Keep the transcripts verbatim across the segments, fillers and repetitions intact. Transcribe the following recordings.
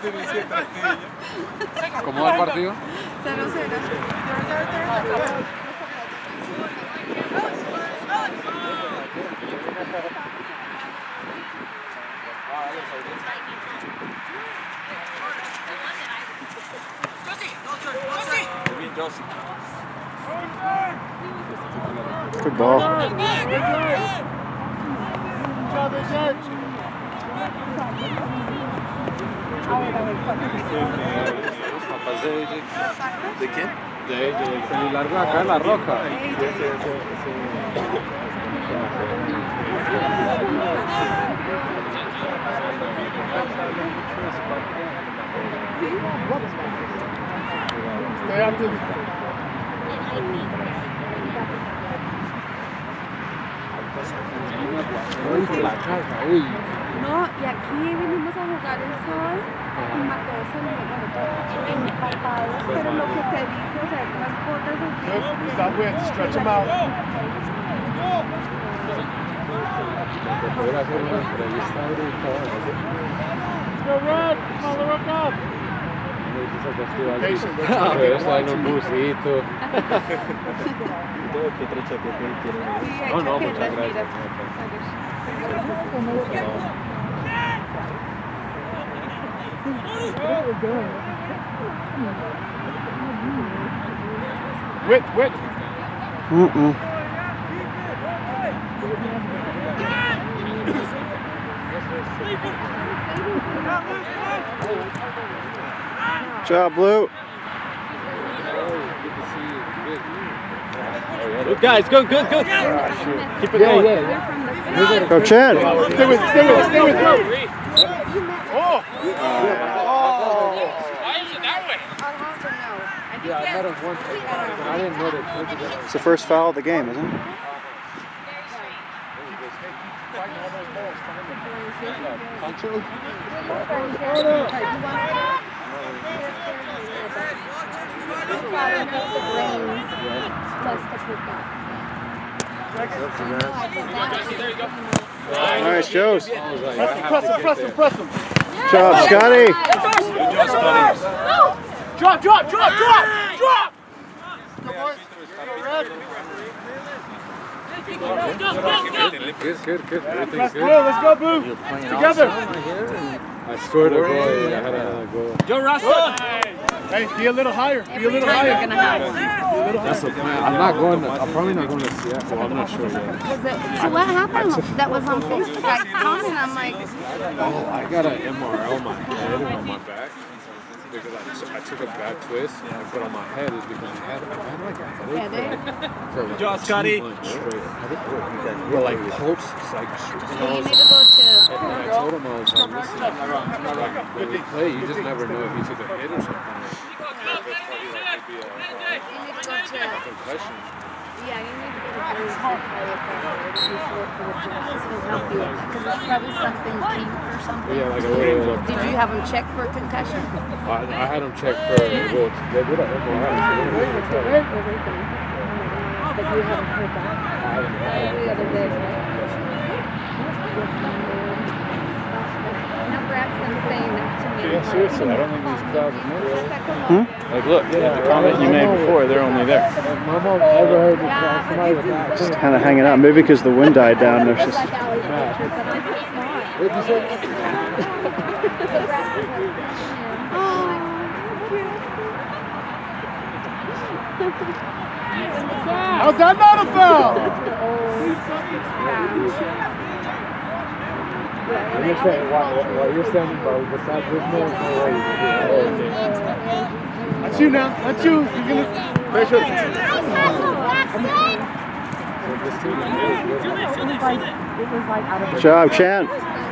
¿Cómo va el partido? cero cero. Good ball. Papás de ella. ¿De quién? De ella, el pelo largo acá en la roca. No, y aquí vinimos a jugar el sol y Mateo se lo bueno, empapados, pero lo que se dice, o sea, las botas así. Stop with, stretch them out. Poder hacer una entrevista brutal. Go run, come on, rock up. A ver, está en un busito. No, no, muchas gracias. Wit, wit. Mm-mm. Good job, Blue. Good guys, good, good, good. Keep it going. Yeah, yeah. Go, Chad. Stay with, stay with, stay with. Oh. Why is it that way? Yeah, I met him once, but I didn't know that. It's the first foul of the game, isn't it? Pancho? Nice, Joes. Press him, press him, press him, press him. Good job, Scotty. Drop, drop, drop, drop, drop. Good, good, good. Let's go, let's go, Blue. Together. I scored a goal. I had another goal. Joe Russell. Hey, be a little higher. Be a little higher. You're gonna have That's the plan. I'm not going to, I'm probably not going to Seattle. I'm not sure yet. So what happened? That was on Facebook. I commented. I'm like, Oh, I got an M R L on my head and on my back. Because I, I took a bad twist, but on my head is because I had, I had like a headache for like job, Scotty. two months straight. But like pulse, it's like straight. you need to go to. And I told him, I was like, listen, like, when we play, you just never know if he took a hit or something. Like, it's probably like it'd be a, You need to go to. a concussion. Yeah, you need to go to the chiropractor before for the joints to help you because it's probably something deep or something. Yeah, like a little. Did you have them checked for concussion? I, I had him check for, well, they did an M R I. Everything. But you haven't heard back. I haven't heard The other day. Now Braxton's saying that to me. Yeah, seriously, I don't think these clouds are real. Hmm? Like, look, the comment you made before, they're only there. My mom ever heard me call somebody with that. Just kind of hanging out. Maybe because the wind died down. There's just. What did you say? How's that not a foul? You're saying, while, while you're standing by, besides this man, no way you can do it. That's you now. That's you. You're gonna. Face it. Good job, Chan.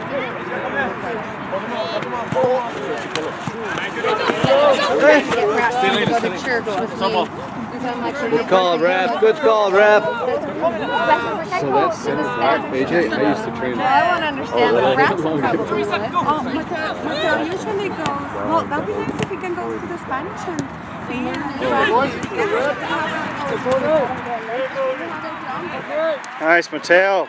Good call, ref. Good call, ref. So that's center back, A J. I used to train. I want to understand the Braxton Oh, probably would. Oh, Mateo, Mateo usually goes, well, that would be nice if he can go to the Spanish and see. Nice, Mateo.